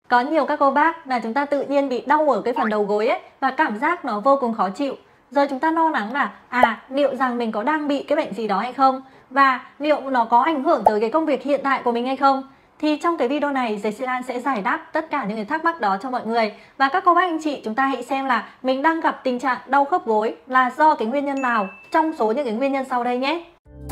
Có nhiều các cô bác là chúng ta tự nhiên bị đau ở cái phần đầu gối ấy và cảm giác nó vô cùng khó chịu. Rồi chúng ta lo lắng là liệu rằng mình có đang bị cái bệnh gì đó hay không? Và liệu nó có ảnh hưởng tới cái công việc hiện tại của mình hay không? Thì trong cái video này Jessica sẽ giải đáp tất cả những cái thắc mắc đó cho mọi người. Và các cô bác anh chị chúng ta hãy xem là mình đang gặp tình trạng đau khớp gối là do cái nguyên nhân nào trong số những cái nguyên nhân sau đây nhé.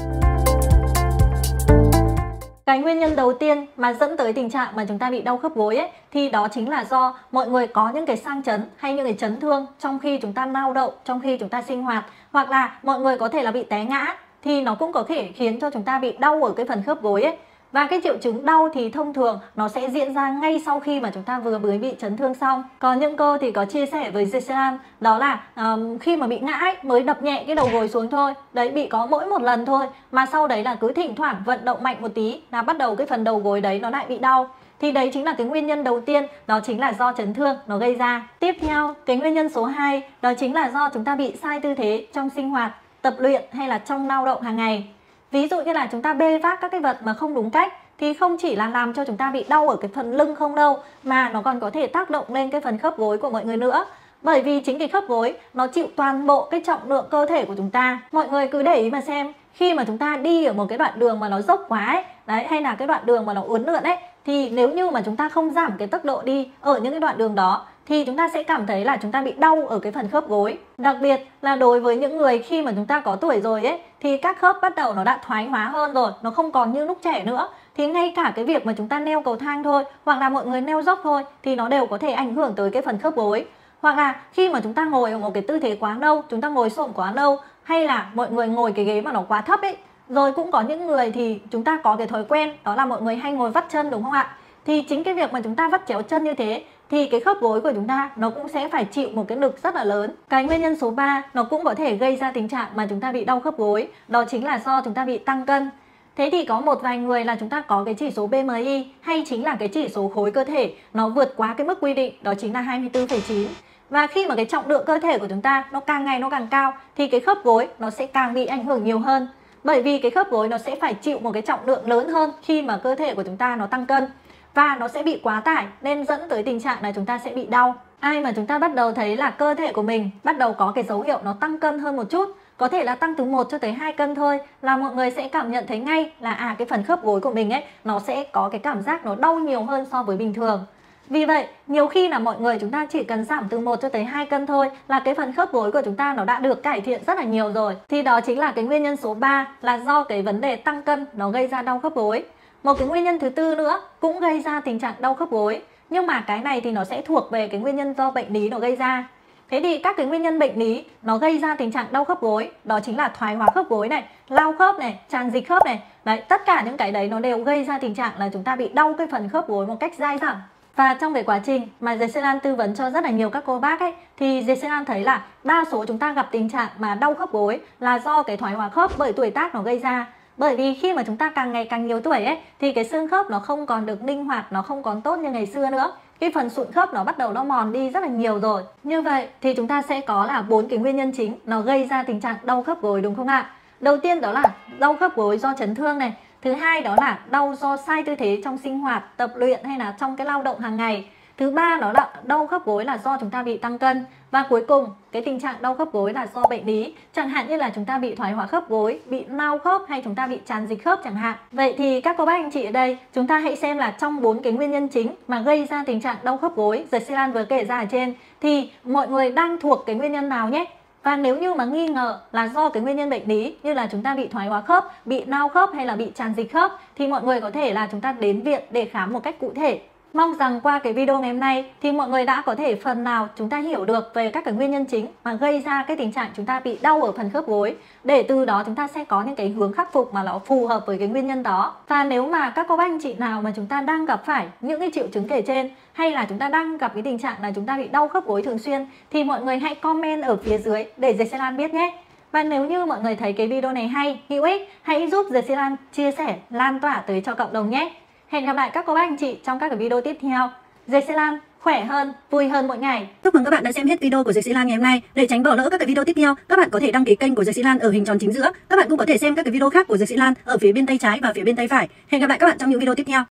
Cái nguyên nhân đầu tiên mà dẫn tới tình trạng mà chúng ta bị đau khớp gối ấy thì đó chính là do mọi người có những cái sang chấn hay những cái chấn thương trong khi chúng ta lao động, trong khi chúng ta sinh hoạt, hoặc là mọi người có thể là bị té ngã thì nó cũng có thể khiến cho chúng ta bị đau ở cái phần khớp gối ấy. Và cái triệu chứng đau thì thông thường nó sẽ diễn ra ngay sau khi mà chúng ta vừa mới bị chấn thương xong. Có những cô thì có chia sẻ với Jessica đó là khi mà bị ngã ấy, mới đập nhẹ cái đầu gối xuống thôi. Đấy, bị có mỗi một lần thôi. Mà sau đấy là cứ thỉnh thoảng vận động mạnh một tí là bắt đầu cái phần đầu gối đấy nó lại bị đau. Thì đấy chính là cái nguyên nhân đầu tiên, đó chính là do chấn thương nó gây ra. Tiếp theo, cái nguyên nhân số 2 đó chính là do chúng ta bị sai tư thế trong sinh hoạt, tập luyện hay là trong lao động hàng ngày. Ví dụ như là chúng ta bê vác các cái vật mà không đúng cách thì không chỉ là làm cho chúng ta bị đau ở cái phần lưng không đâu, mà nó còn có thể tác động lên cái phần khớp gối của mọi người nữa. Bởi vì chính cái khớp gối nó chịu toàn bộ cái trọng lượng cơ thể của chúng ta. Mọi người cứ để ý mà xem, khi mà chúng ta đi ở một cái đoạn đường mà nó dốc quá ấy, đấy, hay là cái đoạn đường mà nó uốn lượn ấy, thì nếu như mà chúng ta không giảm cái tốc độ đi ở những cái đoạn đường đó thì chúng ta sẽ cảm thấy là chúng ta bị đau ở cái phần khớp gối. Đặc biệt là đối với những người khi mà chúng ta có tuổi rồi ấy thì các khớp bắt đầu nó đã thoái hóa hơn rồi, nó không còn như lúc trẻ nữa. Thì ngay cả cái việc mà chúng ta leo cầu thang thôi, hoặc là mọi người leo dốc thôi thì nó đều có thể ảnh hưởng tới cái phần khớp gối. Hoặc là khi mà chúng ta ngồi ở một cái tư thế quá lâu, chúng ta ngồi xổm quá lâu, hay là mọi người ngồi cái ghế mà nó quá thấp ấy. Rồi cũng có những người thì chúng ta có cái thói quen đó là mọi người hay ngồi vắt chân, đúng không ạ? Thì chính cái việc mà chúng ta vắt chéo chân như thế thì cái khớp gối của chúng ta nó cũng sẽ phải chịu một cái lực rất là lớn. Cái nguyên nhân số 3 nó cũng có thể gây ra tình trạng mà chúng ta bị đau khớp gối, đó chính là do chúng ta bị tăng cân. Thế thì có một vài người là chúng ta có cái chỉ số BMI hay chính là cái chỉ số khối cơ thể nó vượt quá cái mức quy định, đó chính là 24,9. Và khi mà cái trọng lượng cơ thể của chúng ta nó càng ngày nó càng cao thì cái khớp gối nó sẽ càng bị ảnh hưởng nhiều hơn. Bởi vì cái khớp gối nó sẽ phải chịu một cái trọng lượng lớn hơn khi mà cơ thể của chúng ta nó tăng cân. Và nó sẽ bị quá tải nên dẫn tới tình trạng là chúng ta sẽ bị đau. Ai mà chúng ta bắt đầu thấy là cơ thể của mình bắt đầu có cái dấu hiệu nó tăng cân hơn một chút, có thể là tăng từ 1 cho tới 2 cân thôi, là mọi người sẽ cảm nhận thấy ngay là cái phần khớp gối của mình ấy nó sẽ có cái cảm giác nó đau nhiều hơn so với bình thường. Vì vậy, nhiều khi là mọi người chúng ta chỉ cần giảm từ 1 cho tới 2 cân thôi là cái phần khớp gối của chúng ta nó đã được cải thiện rất là nhiều rồi. Thì đó chính là cái nguyên nhân số 3 là do cái vấn đề tăng cân nó gây ra đau khớp gối. Một cái nguyên nhân thứ tư nữa cũng gây ra tình trạng đau khớp gối, nhưng mà cái này thì nó sẽ thuộc về cái nguyên nhân do bệnh lý nó gây ra. Thế thì các cái nguyên nhân bệnh lý nó gây ra tình trạng đau khớp gối đó chính là thoái hóa khớp gối này, lao khớp này, tràn dịch khớp này. Đấy, tất cả những cái đấy nó đều gây ra tình trạng là chúng ta bị đau cái phần khớp gối một cách dai dẳng. Và trong cái quá trình mà Jessica tư vấn cho rất là nhiều các cô bác ấy thì Jessica thấy là đa số chúng ta gặp tình trạng mà đau khớp gối là do cái thoái hóa khớp bởi tuổi tác nó gây ra. Bởi vì khi mà chúng ta càng ngày càng nhiều tuổi ấy thì cái xương khớp nó không còn được linh hoạt, nó không còn tốt như ngày xưa nữa. Cái phần sụn khớp nó bắt đầu nó mòn đi rất là nhiều rồi. Như vậy thì chúng ta sẽ có là 4 cái nguyên nhân chính nó gây ra tình trạng đau khớp gối, đúng không ạ? Đầu tiên đó là đau khớp gối do chấn thương này. Thứ hai đó là đau do sai tư thế trong sinh hoạt, tập luyện hay là trong cái lao động hàng ngày. Thứ ba đó là đau khớp gối là do chúng ta bị tăng cân. Và cuối cùng, cái tình trạng đau khớp gối là do bệnh lý. Chẳng hạn như là chúng ta bị thoái hóa khớp gối, bị lao khớp hay chúng ta bị tràn dịch khớp chẳng hạn. Vậy thì các cô bác anh chị ở đây, chúng ta hãy xem là trong 4 cái nguyên nhân chính mà gây ra tình trạng đau khớp gối Jessica vừa kể ra ở trên thì mọi người đang thuộc cái nguyên nhân nào nhé. Và nếu như mà nghi ngờ là do cái nguyên nhân bệnh lý như là chúng ta bị thoái hóa khớp, bị lao khớp hay là bị tràn dịch khớp thì mọi người có thể là chúng ta đến viện để khám một cách cụ thể. Mong rằng qua cái video ngày hôm nay thì mọi người đã có thể phần nào chúng ta hiểu được về các cái nguyên nhân chính mà gây ra cái tình trạng chúng ta bị đau ở phần khớp gối, để từ đó chúng ta sẽ có những cái hướng khắc phục mà nó phù hợp với cái nguyên nhân đó. Và nếu mà các cô bác anh chị nào mà chúng ta đang gặp phải những cái triệu chứng kể trên, hay là chúng ta đang gặp cái tình trạng là chúng ta bị đau khớp gối thường xuyên, thì mọi người hãy comment ở phía dưới để Jessica biết nhé. Và nếu như mọi người thấy cái video này hay, hữu ích, hãy giúp Jessica chia sẻ, lan tỏa tới cho cộng đồng nhé. Hẹn gặp lại các cô bác anh chị trong các cái video tiếp theo. Jessica khỏe hơn, vui hơn mỗi ngày. Chúc mừng các bạn đã xem hết video của Jessica ngày hôm nay. Để tránh bỏ lỡ các cái video tiếp theo, các bạn có thể đăng ký kênh của Jessica ở hình tròn chính giữa. Các bạn cũng có thể xem các cái video khác của Jessica ở phía bên tay trái và phía bên tay phải. Hẹn gặp lại các bạn trong những video tiếp theo.